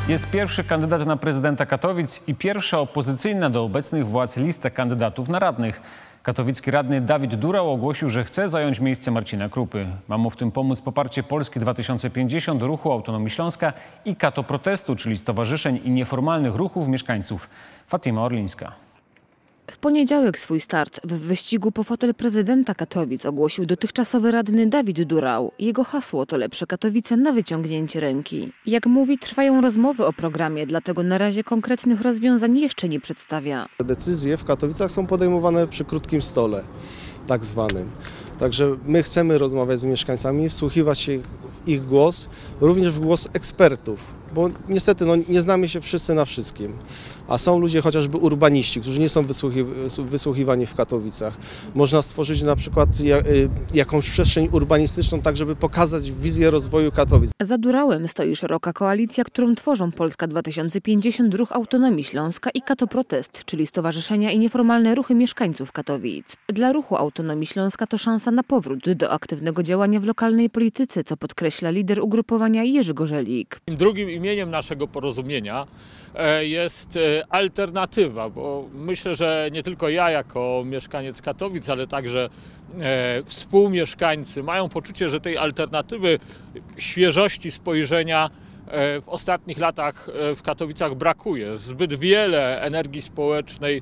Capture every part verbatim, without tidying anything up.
Jest pierwszy kandydat na prezydenta Katowic i pierwsza opozycyjna do obecnych władz lista kandydatów na radnych. Katowicki radny Dawid Durał ogłosił, że chce zająć miejsce Marcina Krupy. Ma mu w tym pomóc poparcie Polski dwa tysiące pięćdziesiąt, Ruchu Autonomii Śląska i Kato Protestu, czyli stowarzyszeń i nieformalnych ruchów mieszkańców. Fatima Orlińska. W poniedziałek swój start w wyścigu po fotel prezydenta Katowic ogłosił dotychczasowy radny Dawid Durał. Jego hasło to lepsze Katowice na wyciągnięcie ręki. Jak mówi, trwają rozmowy o programie, dlatego na razie konkretnych rozwiązań jeszcze nie przedstawia. Decyzje w Katowicach są podejmowane przy krótkim stole, tak zwanym. Także my chcemy rozmawiać z mieszkańcami, wsłuchiwać się w ich głos, również w głos ekspertów. Bo niestety no, nie znamy się wszyscy na wszystkim, a są ludzie chociażby urbaniści, którzy nie są wysłuchi wysłuchiwani w Katowicach. Można stworzyć na przykład ja, y, jakąś przestrzeń urbanistyczną, tak żeby pokazać wizję rozwoju Katowic. Za Durałem stoi szeroka koalicja, którą tworzą Polska dwa tysiące pięćdziesiąt, Ruch Autonomii Śląska i Kato Protest, czyli stowarzyszenia i nieformalne ruchy mieszkańców Katowic. Dla Ruchu Autonomii Śląska to szansa na powrót do aktywnego działania w lokalnej polityce, co podkreśla lider ugrupowania Jerzy Gorzelik. Drugim imieniem naszego porozumienia jest alternatywa, bo myślę, że nie tylko ja jako mieszkaniec Katowic, ale także współmieszkańcy mają poczucie, że tej alternatywy, świeżości spojrzenia w ostatnich latach w Katowicach brakuje. Zbyt wiele energii społecznej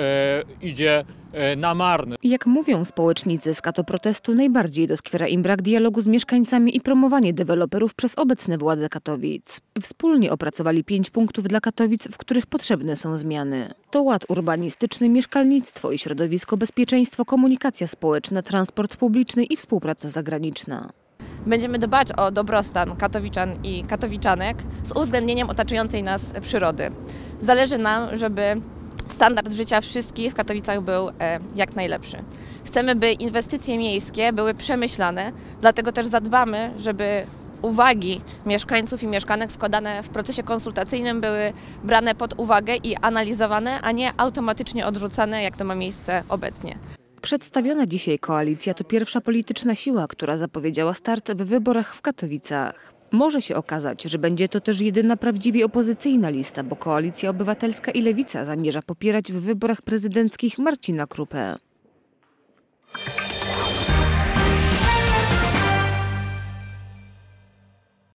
idzie na marne. Jak mówią społecznicy z Kato Protestu, najbardziej doskwiera im brak dialogu z mieszkańcami i promowanie deweloperów przez obecne władze Katowic. Wspólnie opracowali pięć punktów dla Katowic, w których potrzebne są zmiany. To ład urbanistyczny, mieszkalnictwo i środowisko, bezpieczeństwo, komunikacja społeczna, transport publiczny i współpraca zagraniczna. Będziemy dbać o dobrostan katowiczan i katowiczanek z uwzględnieniem otaczającej nas przyrody. Zależy nam, żeby standard życia wszystkich w Katowicach był jak najlepszy. Chcemy, by inwestycje miejskie były przemyślane, dlatego też zadbamy, żeby uwagi mieszkańców i mieszkanek składane w procesie konsultacyjnym były brane pod uwagę i analizowane, a nie automatycznie odrzucane, jak to ma miejsce obecnie. Przedstawiona dzisiaj koalicja to pierwsza polityczna siła, która zapowiedziała start w wyborach w Katowicach. Może się okazać, że będzie to też jedyna prawdziwie opozycyjna lista, bo Koalicja Obywatelska i Lewica zamierza popierać w wyborach prezydenckich Marcina Krupę.